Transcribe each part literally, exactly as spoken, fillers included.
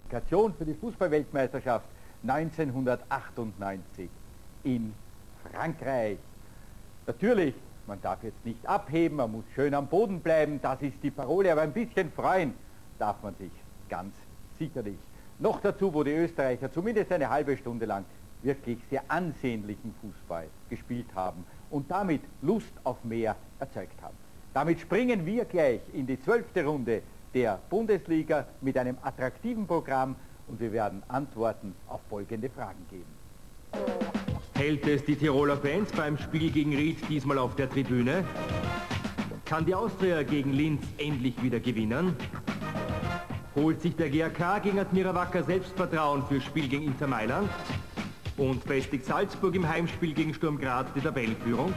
Qualifikation für die Fußballweltmeisterschaft neunzehnhundertachtundneunzig in Frankreich. Natürlich, man darf jetzt nicht abheben, man muss schön am Boden bleiben, das ist die Parole, aber ein bisschen freuen darf man sich ganz sicherlich. Noch dazu, wo die Österreicher zumindest eine halbe Stunde lang wirklich sehr ansehnlichen Fußball gespielt haben und damit Lust auf mehr erzeugt haben. Damit springen wir gleich in die zwölfte Runde der Bundesliga mit einem attraktiven Programm und wir werden Antworten auf folgende Fragen geben. Hält es die Tiroler Fans beim Spiel gegen Ried diesmal auf der Tribüne? Kann die Austria gegen Linz endlich wieder gewinnen? Holt sich der G A K gegen Admira Wacker Selbstvertrauen fürs Spiel gegen Inter Mailand? Und festigt Salzburg im Heimspiel gegen Sturm Graz die Tabellenführung?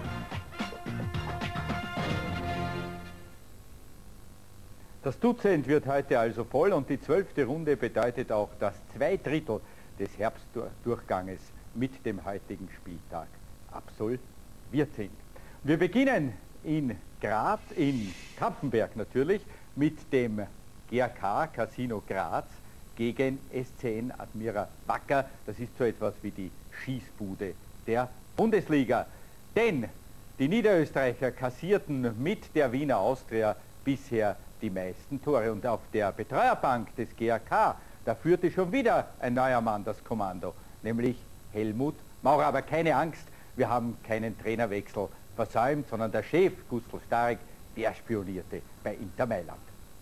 Das Dutzend wird heute also voll und die zwölfte Runde bedeutet auch, dass zwei Drittel des Herbstdurchganges mit dem heutigen Spieltag absolviert sind. Wir beginnen in Graz, in Kapfenberg natürlich, mit dem G A K Casino Graz gegen S C N Admira Wacker. Das ist so etwas wie die Schießbude der Bundesliga. Denn die Niederösterreicher kassierten mit der Wiener Austria bisher die meisten Tore. Und auf der Betreuerbank des G A K, da führte schon wieder ein neuer Mann das Kommando, nämlich Helmut Maurer. Aber keine Angst, wir haben keinen Trainerwechsel versäumt, sondern der Chef, Gustl Starek, der spionierte bei Inter Mailand.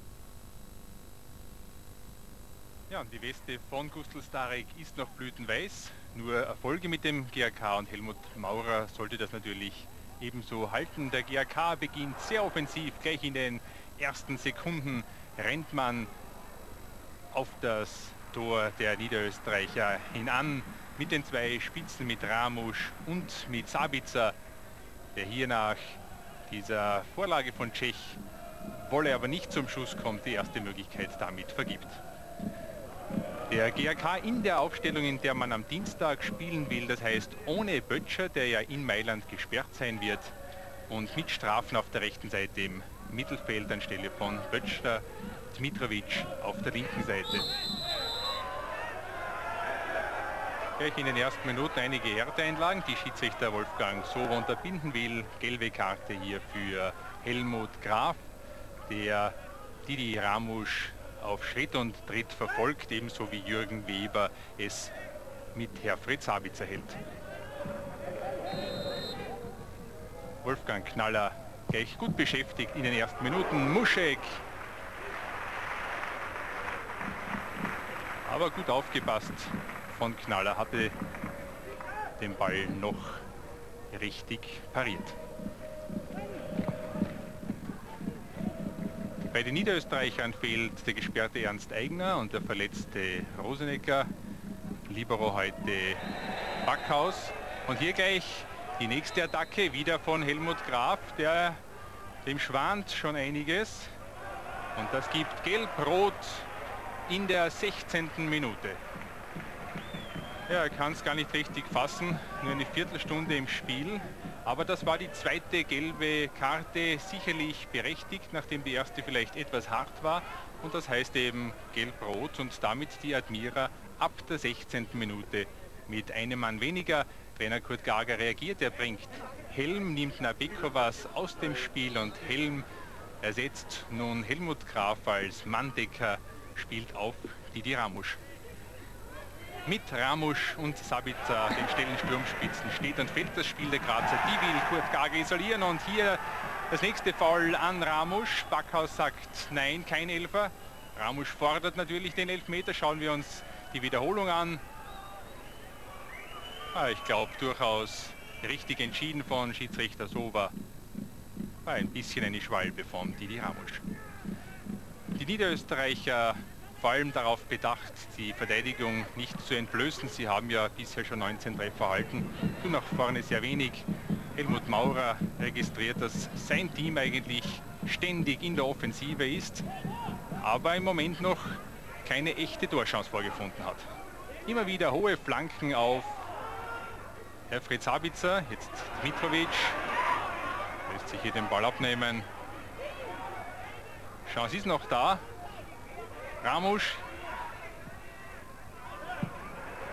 Ja, und die Weste von Gustl Starek ist noch blütenweiß. Nur Erfolge mit dem G A K und Helmut Maurer sollte das natürlich ebenso halten. Der G A K beginnt sehr offensiv. Gleich in den ersten Sekunden rennt man auf das Tor der Niederösterreicher hinan mit den zwei Spitzen, mit Ramusch und mit Sabitzer, der hier nach dieser Vorlage von Čech, wolle aber nicht zum Schuss kommt, die erste Möglichkeit damit vergibt. Der G A K in der Aufstellung, in der man am Dienstag spielen will, das heißt ohne Böttcher, der ja in Mailand gesperrt sein wird, und mit Strafen auf der rechten Seite im Mittelfeld anstelle von Böttcher, Dmitrovic auf der linken Seite. Gleich in den ersten Minuten einige Härteeinlagen, die Schiedsrichter Wolfgang so unterbinden will. Gelbe Karte hier für Helmut Graf, der Didi Ramusch auf Schritt und Tritt verfolgt, ebenso wie Jürgen Weber es mit Herfried Sabitzer hält. Wolfgang Knaller gleich gut beschäftigt in den ersten Minuten. Muschek. Aber gut aufgepasst von Knaller, hatte den Ball noch richtig pariert. Bei den Niederösterreichern fehlt der gesperrte Ernst Aigner und der verletzte Rosenecker. Libero heute Backhaus. Und hier gleich die nächste Attacke, wieder von Helmut Graf, der dem schwant schon einiges. Und das gibt Gelb-Rot in der sechzehnten Minute. Ja, er kann es gar nicht richtig fassen, nur eine Viertelstunde im Spiel. Aber das war die zweite gelbe Karte, sicherlich berechtigt, nachdem die erste vielleicht etwas hart war. Und das heißt eben Gelb-Rot und damit die Admira ab der sechzehnten Minute mit einem Mann weniger. Trainer Kurt Gager reagiert, er bringt Helm, nimmt Nabekovas aus dem Spiel und Helm ersetzt nun Helmut Graf als Manndecker, spielt auf Didi Ramusch. Mit Ramusch und Sabitzer, den schnellen Sturmspitzen, steht und fällt das Spiel der Grazer. Die will Kurt Gager isolieren und hier das nächste Foul an Ramusch. Backhaus sagt nein, kein Elfer. Ramusch fordert natürlich den Elfmeter. Schauen wir uns die Wiederholung an. Ah, ich glaube durchaus richtig entschieden von Schiedsrichter Sova. War ein bisschen eine Schwalbe von Didi Ramusch. Die Niederösterreicher vor allem darauf bedacht, die Verteidigung nicht zu entblößen. Sie haben ja bisher schon neunzehn Treffer erhalten, tun nach vorne sehr wenig. Helmut Maurer registriert, dass sein Team eigentlich ständig in der Offensive ist, aber im Moment noch keine echte Torchance vorgefunden hat. Immer wieder hohe Flanken auf Herfried Sabitzer, jetzt Dmitrovic, lässt sich hier den Ball abnehmen. Chance ist noch da. Ramusch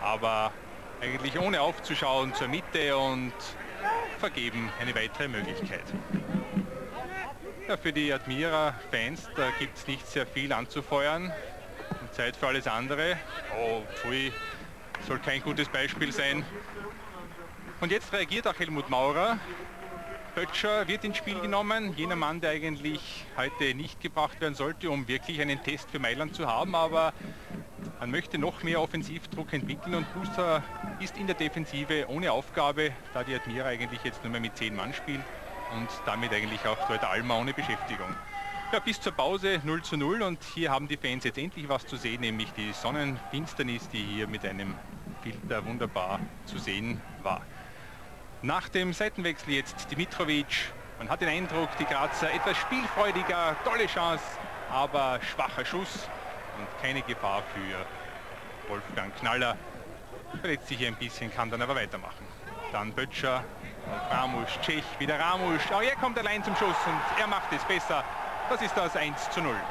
aber eigentlich ohne aufzuschauen zur Mitte und vergeben eine weitere Möglichkeit. Ja, für die Admira-Fans, da gibt es nicht sehr viel anzufeuern. Zeit für alles andere. Oh, pfui, soll kein gutes Beispiel sein. Und jetzt reagiert auch Helmut Maurer. Böttcher wird ins Spiel genommen. Jener Mann, der eigentlich heute nicht gebracht werden sollte, um wirklich einen Test für Mailand zu haben. Aber man möchte noch mehr Offensivdruck entwickeln und Buser ist in der Defensive ohne Aufgabe, da die Admira eigentlich jetzt nur mehr mit zehn Mann spielt und damit eigentlich auch dort Alma ohne Beschäftigung. Ja, bis zur Pause null zu null und hier haben die Fans jetzt endlich was zu sehen, nämlich die Sonnenfinsternis, die hier mit einem Filter wunderbar zu sehen war. Nach dem Seitenwechsel jetzt Dimitrovic. Man hat den Eindruck, die Grazer etwas spielfreudiger, tolle Chance, aber schwacher Schuss und keine Gefahr für Wolfgang Knaller. Verletzt sich hier ein bisschen, kann dann aber weitermachen. Dann Böttcher, Ramusch, Tschech, wieder Ramusch. Auch er kommt allein zum Schuss und er macht es besser. Das ist das eins zu null.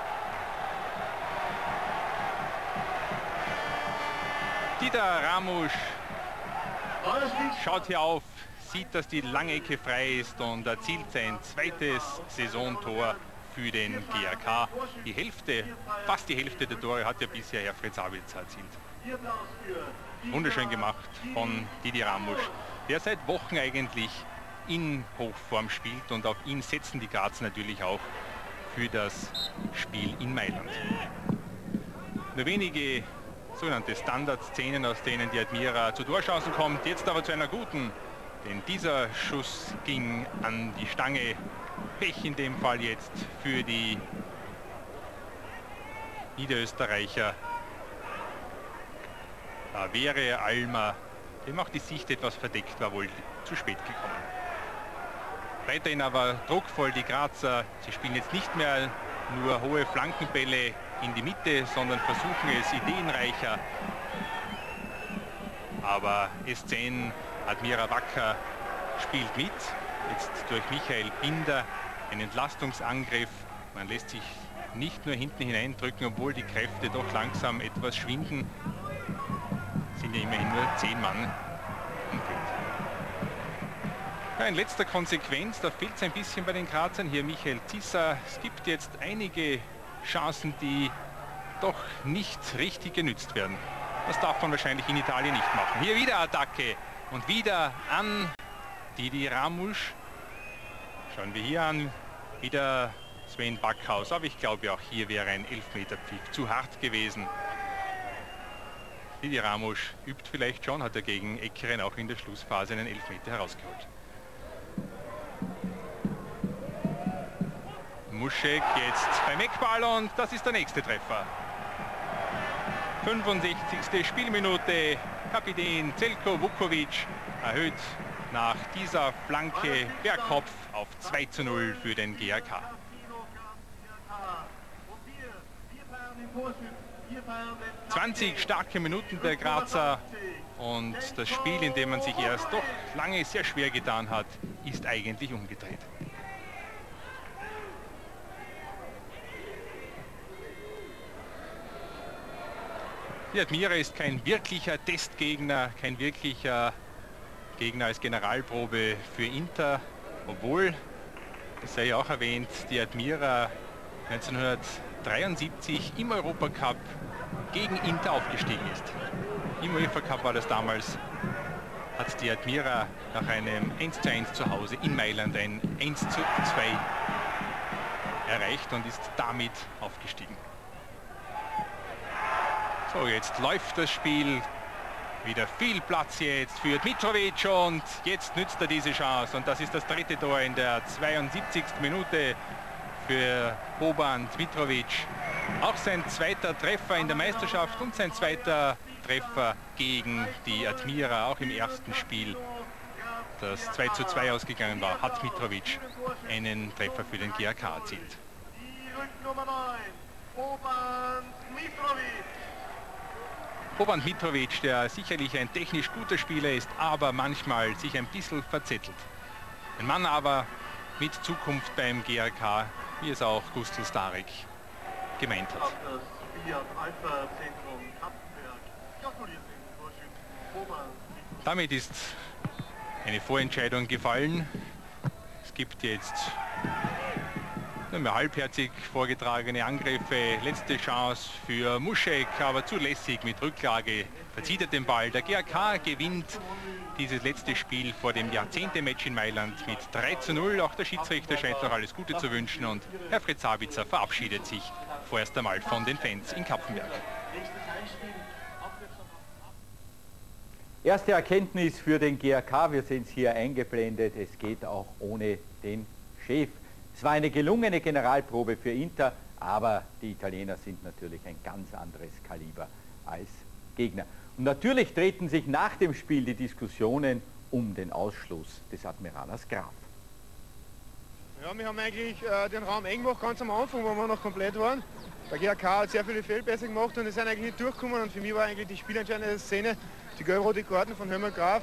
Dieter Ramusch schaut hier auf, sieht, dass die lange Ecke frei ist und erzielt sein zweites Saisontor für den G R K. Die Hälfte, fast die Hälfte der Tore hat ja bisher Herfried Sabitzer erzielt. Wunderschön gemacht von Didi Ramusch, der seit Wochen eigentlich in Hochform spielt und auf ihn setzen die Grazer natürlich auch für das Spiel in Mailand. Nur wenige sogenannte Standardszenen, aus denen die Admira zu Torchancen kommt, jetzt aber zu einer guten, denn dieser Schuss ging an die Stange. Pech in dem Fall jetzt für die Niederösterreicher. Da wäre Alma, dem auch die Sicht etwas verdeckt war, wohl zu spät gekommen. Weiterhin aber druckvoll die Grazer. Sie spielen jetzt nicht mehr nur hohe Flankenbälle in die Mitte, sondern versuchen es ideenreicher. Aber S zehn Admira wacker spielt mit. Jetzt durch Michael Binder ein Entlastungsangriff. Man lässt sich nicht nur hinten hineindrücken, obwohl die Kräfte doch langsam etwas schwinden. Sind ja immerhin nur zehn Mann. Ja, in letzter Konsequenz, da fehlt es ein bisschen bei den Grazern. Hier Michael Zisser. Es gibt jetzt einige Chancen, die doch nicht richtig genützt werden. Das darf man wahrscheinlich in Italien nicht machen. Hier wieder Attacke und wieder an Didi Ramusch. Schauen wir hier an, wieder Sven Backhaus. Aber ich glaube auch hier wäre ein Elfmeterpfiff zu hart gewesen. Didi Ramusch übt vielleicht schon, hat er gegen Eckeren auch in der Schlussphase einen Elfmeter herausgeholt. Muschek jetzt beim Eckball und das ist der nächste Treffer. fünfundsechzigste Spielminute. Kapitän Zeljko Vukovic erhöht nach dieser Flanke per Kopf auf zwei zu null für den G R K. zwanzig starke Minuten der Grazer und das Spiel, in dem man sich erst doch lange sehr schwer getan hat, ist eigentlich umgedreht. Die Admira ist kein wirklicher Testgegner, kein wirklicher Gegner als Generalprobe für Inter, obwohl, das sei ja auch erwähnt, die Admira neunzehnhundertdreiundsiebzig im Europacup gegen Inter aufgestiegen ist. Im UEFA Cup war das damals, hat die Admira nach einem eins zu eins zu Hause in Mailand ein eins zu zwei erreicht und ist damit aufgestiegen. So, jetzt läuft das Spiel. Wieder viel Platz jetzt für Dmitrovic und jetzt nützt er diese Chance. Und das ist das dritte Tor in der zweiundsiebzigsten Minute für Boban Dmitrovic. Auch sein zweiter Treffer in der Meisterschaft und sein zweiter Treffer gegen die Admira. Auch im ersten Spiel, das zwei zu zwei ausgegangen war, hat Dmitrovic einen Treffer für den G R K erzielt. Boban Dmitrovic, der sicherlich ein technisch guter Spieler ist, aber manchmal sich ein bisschen verzettelt. Ein Mann aber mit Zukunft beim G R K, wie es auch Gustl Starek gemeint hat. Damit ist eine Vorentscheidung gefallen. Es gibt jetzt nur mehr halbherzig vorgetragene Angriffe. Letzte Chance für Muschek, aber zulässig mit Rücklage. Verzieht er den Ball. Der G A K gewinnt dieses letzte Spiel vor dem Jahrzehnte-Match in Mailand mit drei zu null. Auch der Schiedsrichter scheint noch alles Gute zu wünschen und Herr Fritz Sabitzer verabschiedet sich vorerst einmal von den Fans in Kapfenberg. Erste Erkenntnis für den G A K, wir sehen es hier eingeblendet, es geht auch ohne den Chef. Es war eine gelungene Generalprobe für Inter, aber die Italiener sind natürlich ein ganz anderes Kaliber als Gegner. Und natürlich treten sich nach dem Spiel die Diskussionen um den Ausschluss des Admiralers Graf. Ja, wir haben eigentlich äh, den Raum eng gemacht, ganz am Anfang, wo wir noch komplett waren. Der G A K hat sehr viele Fehlpässe gemacht und es sind eigentlich nicht durchgekommen. Und für mich war eigentlich die spielentscheidende Szene die gelb-rote Karten von Helmut Graf.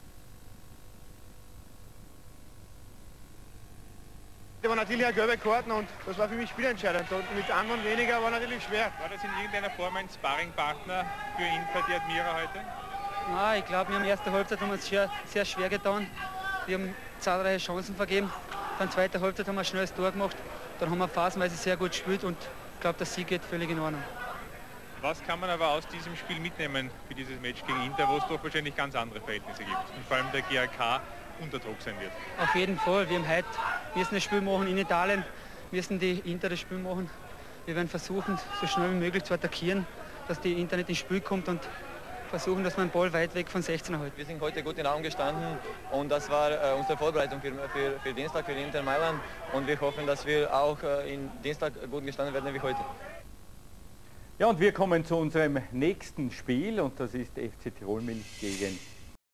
Das war natürlich eine gelbe Karten und das war für mich spielentscheidend. Und mit anderen weniger war natürlich schwer. War das in irgendeiner Form ein Sparringpartner für Inter, die Admira heute? Nein, ich glaube, wir haben in der ersten Halbzeit haben uns sehr, sehr schwer getan. Wir haben zahlreiche Chancen vergeben. Dann zweite Halbzeit haben wir ein schnelles Tor gemacht. Dann haben wir phasenweise sehr gut gespielt und ich glaube, der Sieg geht völlig in Ordnung. Was kann man aber aus diesem Spiel mitnehmen für dieses Match gegen Inter, wo es doch wahrscheinlich ganz andere Verhältnisse gibt und vor allem der G A K unter Druck sein wird? Auf jeden Fall. Wir haben heute, müssen das Spiel machen in Italien, müssen die Inter das Spiel machen. Wir werden versuchen, so schnell wie möglich zu attackieren, dass die Inter nicht ins Spiel kommt und versuchen, dass man den Ball weit weg von sechzehn hält. Wir sind heute gut in Raum gestanden und das war äh, unsere Vorbereitung für, für, für Dienstag, für Inter Mailand. Und wir hoffen, dass wir auch äh, in Dienstag gut gestanden werden wie heute. Ja, und wir kommen zu unserem nächsten Spiel und das ist F C Tirol Milch gegen